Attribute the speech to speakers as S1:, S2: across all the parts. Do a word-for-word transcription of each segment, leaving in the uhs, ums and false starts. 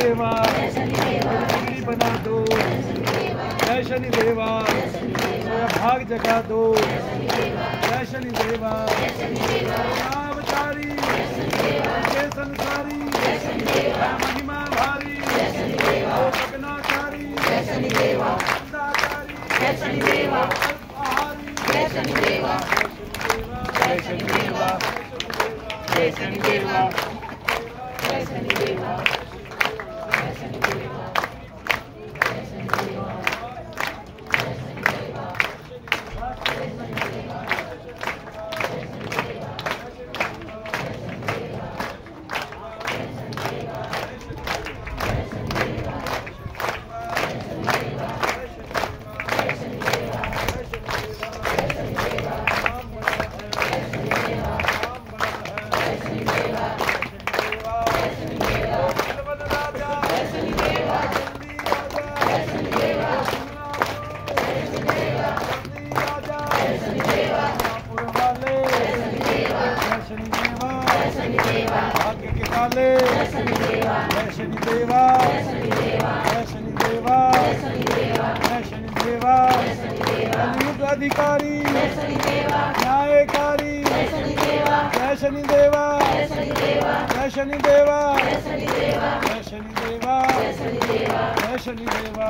S1: देवा बिगड़ी बना दो, जय शनि देवा भाग जगा दो, जय शनि देवा अवतारी जय संसारी महिमा भारी ओ गगनाचारी अंधाकारी जय शनि देवा जय शनि देवा जय शनि देवा जय शनि देवा जय शनि देवा जय शनि देवा जय शनि देवा भाग्य के काले जय शनि देवा जय शनि देवा जय शनि देवा जय शनि देवा कलयुग अधिकारी न्यायकारी जय शनि देवा जय शनि देवा जय शनि देवा जय शनि देवा जय शनि देवा जय शनि देवा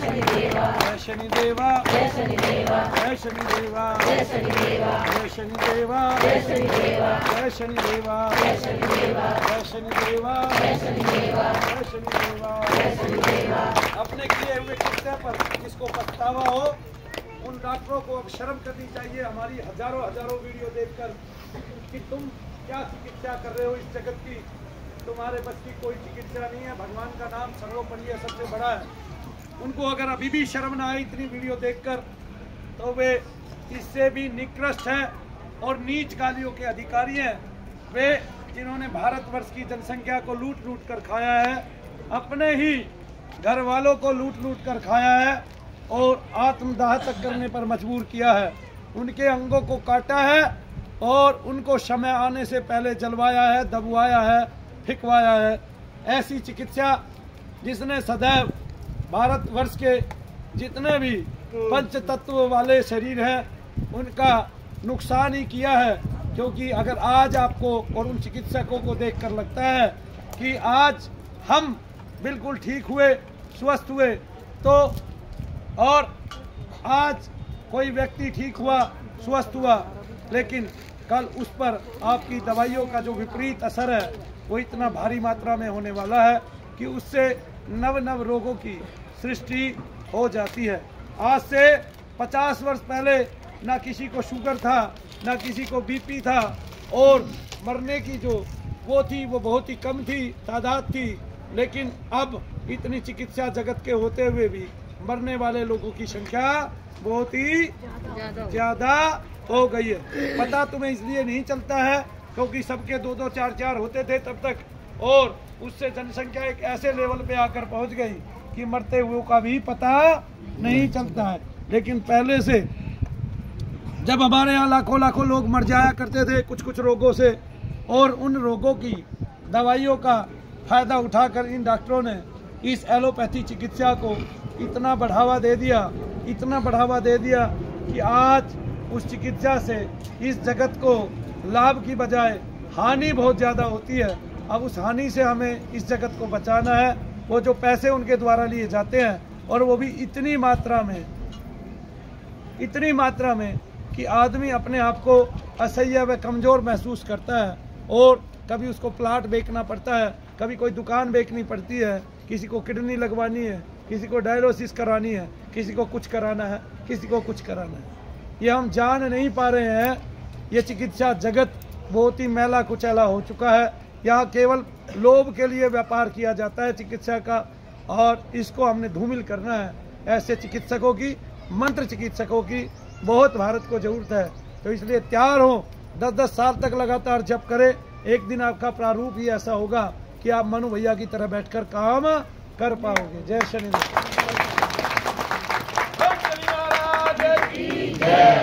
S1: जय शनि देवा जय शनि देवा जय शनि देवा जय शनि देवा जय शनि देवा जय शनि देवा जय शनि देवा जय शनि देवा जय शनि देवा जय शनि देवा जय शनि देवा जय शनि देवा। अपने किए हुए कृत्य पर जिसको पछतावा हो उन डॉक्टरों को अब शर्म करनी चाहिए। हमारी हजारों हजारों वीडियो देखकर कि तुम क्या चिकित्सा कर रहे हो इस जगत की, तुम्हारे बस की कोई चिकित्सा नहीं है। भगवान का नाम सर्वोपरि सबसे बड़ा है। उनको अगर अभी भी शर्म ना आए इतनी वीडियो देखकर तो वे इससे भी निकृष्ट हैं और नीच गालियों के अधिकारी हैं। वे जिन्होंने भारतवर्ष की जनसंख्या को लूट लूट कर खाया है, अपने ही घर वालों को लूट लूट कर खाया है और आत्मदाह तक करने पर मजबूर किया है। उनके अंगों को काटा है और उनको समय आने से पहले जलवाया है, दबवाया है, फिकवाया है। ऐसी चिकित्सा जिसने सदैव भारतवर्ष के जितने भी पंच तत्व वाले शरीर हैं उनका नुकसान ही किया है। क्योंकि अगर आज आपको और उन चिकित्सकों को देखकर लगता है कि आज हम बिल्कुल ठीक हुए, स्वस्थ हुए, तो और आज कोई व्यक्ति ठीक हुआ, स्वस्थ हुआ, लेकिन कल उस पर आपकी दवाइयों का जो विपरीत असर है वो इतना भारी मात्रा में होने वाला है कि उससे नव नव रोगों की सृष्टि हो जाती है। आज से पचास वर्ष पहले ना किसी को शुगर था, ना किसी को बीपी था और मरने की जो वो थी वो बहुत ही कम थी, तादाद थी। लेकिन अब इतनी चिकित्सा जगत के होते हुए भी मरने वाले लोगों की संख्या बहुत ही ज़्यादा हो गई है। पता तुम्हें इसलिए नहीं चलता है क्योंकि सबके दो दो चार चार होते थे तब तक, और उससे जनसंख्या एक ऐसे लेवल पे आकर पहुंच गई कि मरते हुए का भी पता नहीं चलता है। लेकिन पहले से जब हमारे यहाँ लाखों लाखों लोग मर जाया करते थे कुछ कुछ रोगों से, और उन रोगों की दवाइयों का फायदा उठाकर इन डॉक्टरों ने इस एलोपैथी चिकित्सा को इतना बढ़ावा दे दिया, इतना बढ़ावा दे दिया कि आज उस चिकित्सा से इस जगत को लाभ की बजाय हानि बहुत ज़्यादा होती है। अब उस हानि से हमें इस जगत को बचाना है। वो जो पैसे उनके द्वारा लिए जाते हैं और वो भी इतनी मात्रा में, इतनी मात्रा में कि आदमी अपने आप को असह्य व कमज़ोर महसूस करता है और कभी उसको प्लाट बेचना पड़ता है, कभी कोई दुकान बेचनी पड़ती है, किसी को किडनी लगवानी है, किसी को डायलिसिस करानी है, किसी को कुछ कराना है, किसी को कुछ कराना है। ये हम जान नहीं पा रहे हैं। ये चिकित्सा जगत बहुत ही मैला कुचैला हो चुका है। यहाँ केवल लोभ के लिए व्यापार किया जाता है चिकित्सा का, और इसको हमने धूमिल करना है। ऐसे चिकित्सकों की, मंत्र चिकित्सकों की बहुत भारत को जरूरत है। तो इसलिए तैयार हो, दस दस साल तक लगातार जप करें। एक दिन आपका प्रारूप ही ऐसा होगा कि आप मनु भैया की तरह बैठकर काम कर पाओगे। जय शनि देव।